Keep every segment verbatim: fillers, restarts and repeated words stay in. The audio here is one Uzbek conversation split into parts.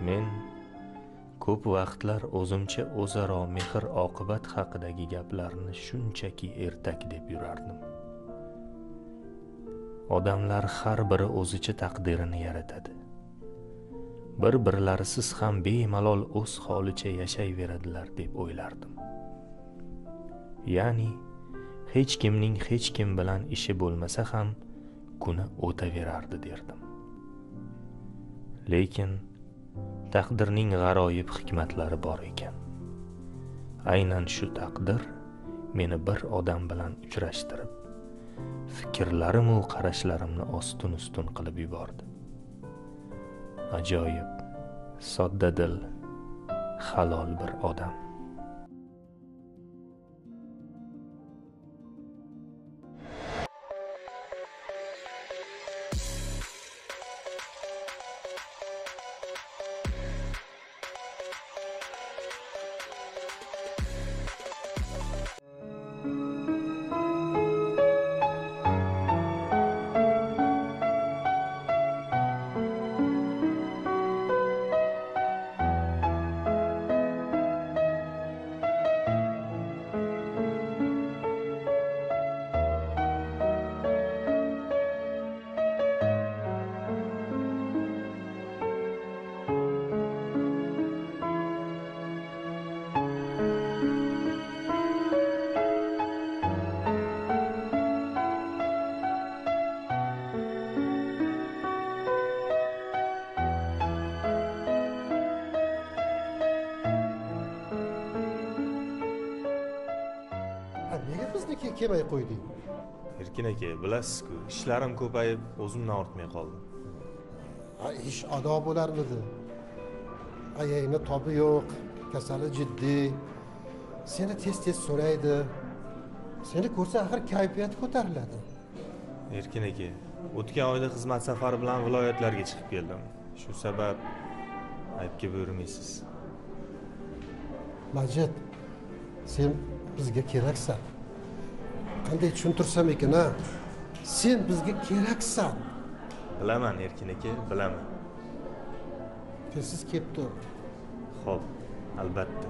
Men ko'p vaqtlar o'zimcha o'zaro mehr oqibat haqidagi gaplarni shunchaki ertak deb yurardim. Odamlar har biri o'zicha taqdirini yaratadi. Bir-birlarisiz ham bemalol o'z holicha yashayveradilar deb o'ylardim. Ya'ni hech kimning hech kim bilan ishi bo'lmasa ham kuni o'taverardi derdim. Lekin taqdirning g'aroyib hikmatlari bor ekan. Aynan shu taqdir meni bir odam bilan uchrashtirib, fikrlarim va qarashlarimni ostun-ustun qilib yubordi. Ajoyib, soddadil, halol bir odam. Nega bizniki kelmay qo'yding? Erkin aka, bilasiz-ku, ishlarim ko'payib, o'zimdan ortmay qoldim. Ha, ish ado bo'larmidi? Ayangni tobi yo'q, kasali jiddiy. Seni tez-tez so'raydi. Seni ko'rsa axir kayfiyati ko'tariladi. Erkin aka, o'tgan oyda xizmat safari bilan viloyatlarga chiqib keldim. Shu sabab aybga buyurmaysiz. Majid, sen bizga keraksan. Qanday tushuntirsam ekan, ha? Sen bizga keraksan. Bilaman Erkin aka, bilaman. Tezsiz kelib tur. Xo'p, albatta.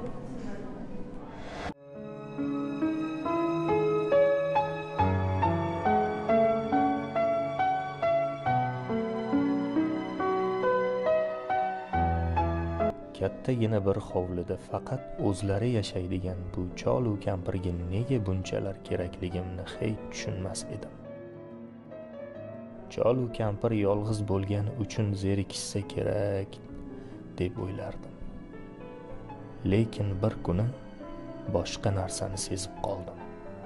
Kattagina bir hovlida faqat o'zlari yashaydigan bu chol u kampirga nega bunchalar kerakligimni hech tushunmas edim. Chol u kampir yolg'iz bo'lgani uchun zerikishsa kerak deb o'ylardim. Lekin bir kuni boshqa narsani sezib qoldim.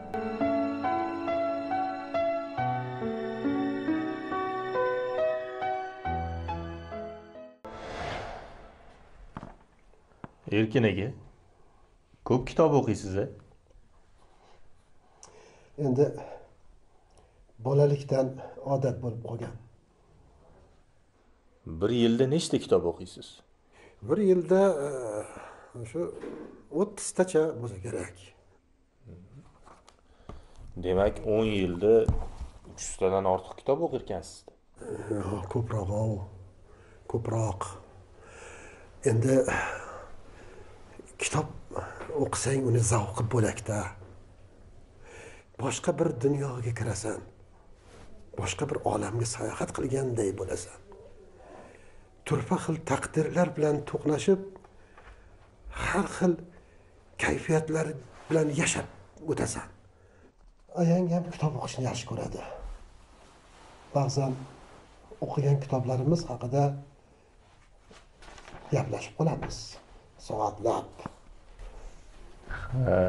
Erkin aka, ko'p kitob o'qiysiz-a? Endi bolalikdan odat bo'lib qolgan. Bir yilda nechta kitob o'qiysiz? Bir yilda shu o'ttiz tacha bo'lsa kerak. Demak, o'n yilda uch yuz tadan ortiq kitob o'qirkansiz. Yo'q, ko'proq, ko'proq. Endi kitob o'qisang uni zavqi bo'lakda. Boshqa bir dunyoga kirasan. Boshqa bir olamga sayohat qilganday bo'lasan. Turfa xil taqdirlar bilan to'qnashib, har xil kayfiyatlar bilan yashab o'tasan. Ayang ham kitob o'qishni yaxshi ko'radi. Ba'zan o'qigan kitoblarimiz haqida gaplashib qolamiz. Soatlab. Ha.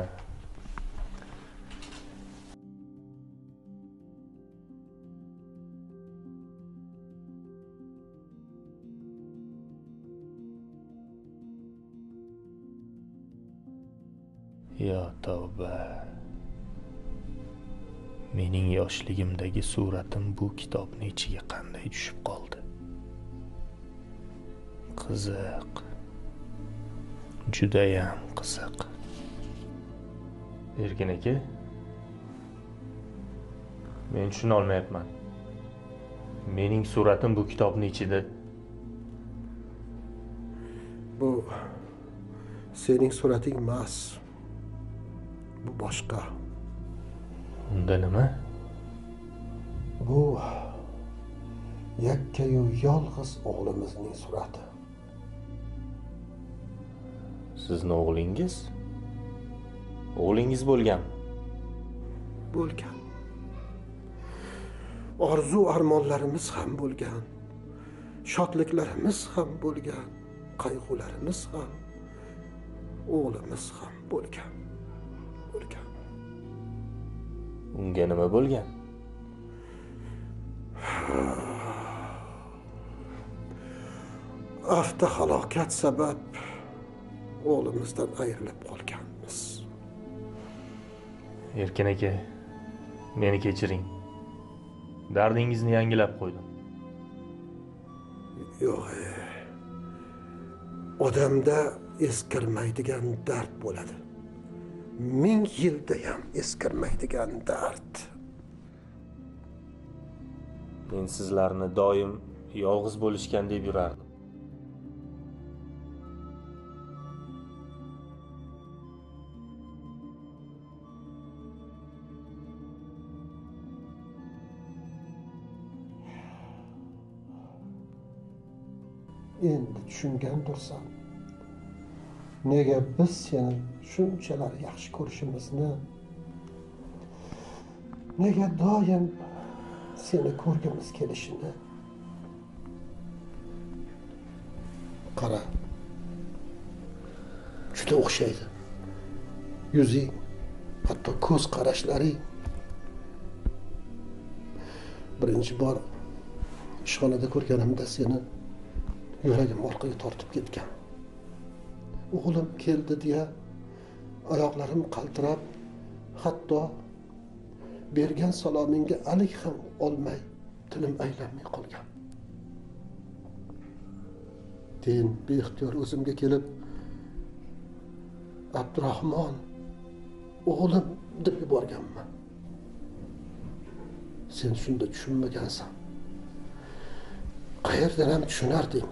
Yo tavba. Mening yoshligimdagi suratim bu kitobning ichiga qanday tushib qoldi? Qiziq. Judayam qiziq. Erkin aka, men tushuna olmayapman. Mening suratim bu kitobning ichida. Bu sening surating emas. Bu boshqa. Unda nima? Bu yakkayu yolg'iz o'g'limizning surati. Sizning o'g'lingiz? O'g'lingiz bo'lganmi? Bo'lgan. Orzu armonlarimiz ham bo'lgan. Shodliklarimiz ham bo'lgan. Qayg'ularimiz ham, o'g'limiz ham bo'lgan. Bo'lgan. Unga nima bo'lgan? Avtohalokat sabab o'g'limizdan ayrilib qolganmiz. Erkin aka, meni kechiring. Dardingizni yangilab qo'ydim. Yo'q. Odamda eskirmaydigan dard bo'ladi. Ming yilda ham eskirmaydigan dard. Men sizlarni doim yolg'iz bo'lishgan deb yurardim. Endi tushungandirsan. Nega biz seni shunchalar yaxshi ko'rishimizni, nega doim seni ko'rgimiz kelishini. Qara. Juda o'xshaydi. Yuzing, hatto ko'z qarashlaring. Birinchi bor ishxonada ko'rganimda seni yuragim orqaga tortib ketgan. O'g'lim keldi deya oyoqlarim qaltirab, hatto bergan salomingga alik ham olmay, tilim aylanmay qolgan. Keyin beixtiyor o'zimga kelib, Abdurahmon, o'g'lim deb yuborganman. Sen shunda tushunmagansan. Qayerdan ham tushunarding?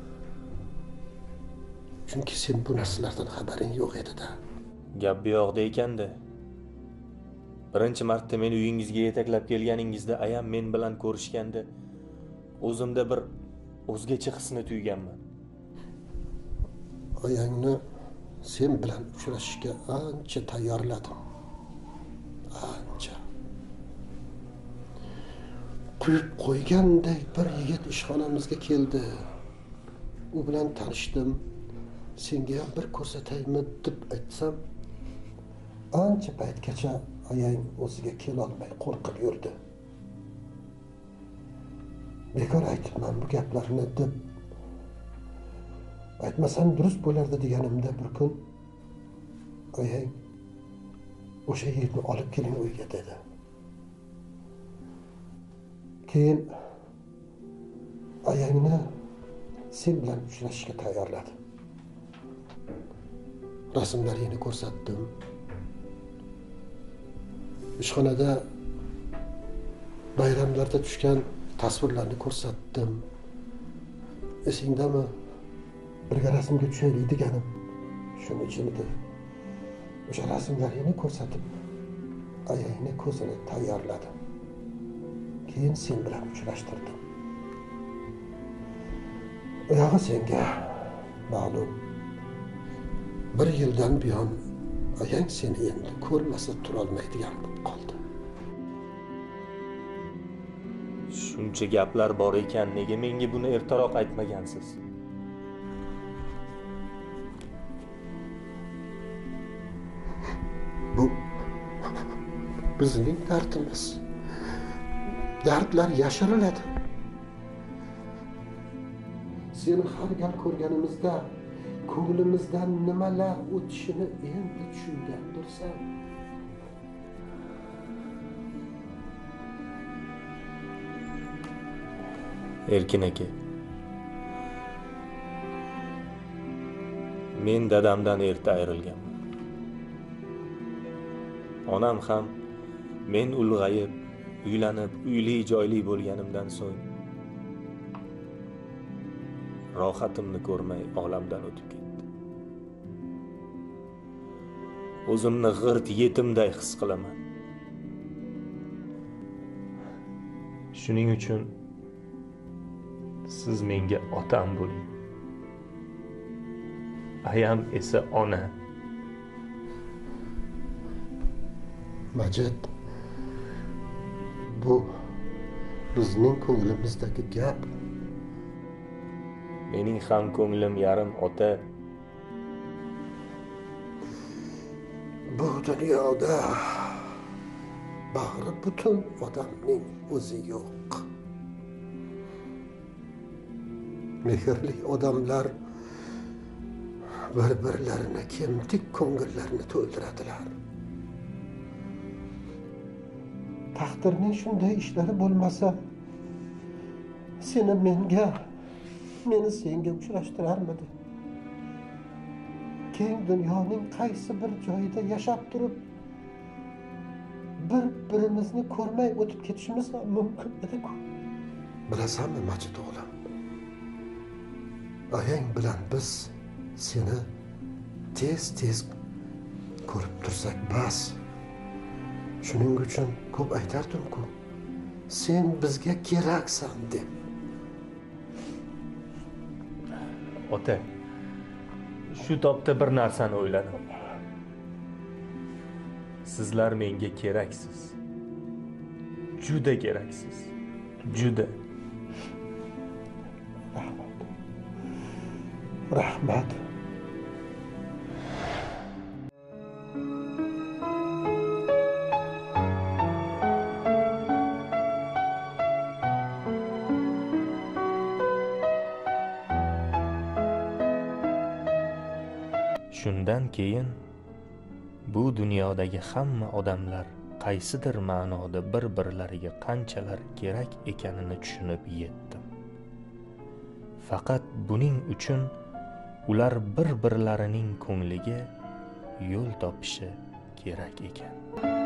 Chunki sen bu narsalardan xabaring yo'q edi-da. Gap bu yoqda ekanda. Birinchi marta meni uyingizga yetaklab kelganingizda ayam men bilan ko'rishganda o'zimda bir o'zgacha hisni tuyganman. Oyangni sen bilan uchrashishga ancha tayyorladim. Ancha. Quyib qo'yganday bir yigit ishxonamizga keldi. U bilan tanishdim. Senga ham bir ko'rsataymi deb aytsam, ancha paytgacha ayang o'ziga kela olmay qo'rqib yurdi. Bekor aytibman bu gaplarni deb. Aytmasam durust bo'lardi deganimda bir kun ayang o'sha yigitni olib keling uyga dedi. Keyin ayangni sen bilan uchrashishga tayyorladi. Rasmlarini ko'rsatdim. Ishxonada bayramlarda tushgan tasvirlarni ko'rsatdim. Esingdami? Birga rasmga tushaylik deganim shuning uchun edi. O'sha rasmlarini ko'rsatib, ayangni ko'zini tayyorladim. Keyin sen bilan uchrashtirdim. Oyog'i senga ma'lum. Bir yildan buyon ayang seni endi ko'rmasa turolmaydigan bo'lib qoldi. Shuncha gaplar bor ekan, nega menga buni ertaroq aytmagansiz? Bu bizning dardimiz. Dardlar yashiriladi. Seni har gal ko'rganimizda ko'nglimizdan nimalar o'tishini endi tushungandirsan. Erkin aka, men dadamdan erta ayrilganman. Onam ham men ulg'ayib, uylanib, uyli joyli bo'lganimdan so'ng rohatimni ko'rmay olamdan o'tib ketdi. O'zimni g'irt yetimday his qilaman. Shuning uchun siz menga otam bo'ling. Ayam esa ona. Majid, bu bizning ko'nglimizdagi gap. Mening ham ko'nglim yarim ota. Bu dunyoda bahri butun odamning o'zi yo'q. Mehrli odamlar bir-birlarini kemtik ko'ngillarini to'ldiradilar. Taqdirning shunday ishlari bo'lmasa, seni menga, meni senga uchrashtirarmidi? Keng dunyoning qaysi bir joyida yashab turib, bir-birimizni ko'rmay o'tib ketishimiz ham mumkin edi-ku. Bilasanmi, Majid o'g'lim? Ayang bilan biz seni tez-tez ko'rib tursak bas. Shuning uchun ko'p aytardim-ku, sen bizga keraksan deb. Ota, shu topda bir narsani o'yladim. Sizlar menga keraksiz. Juda keraksiz. Juda. Rahmat. Rahmat. Shundan keyin bu dunyodagi hamma odamlar qaysidir ma'noda bir-birlariga qanchalar kerak ekanini tushunib yetdim. Faqat buning uchun ular bir-birlarining ko'ngliga yo'l topishi kerak ekan.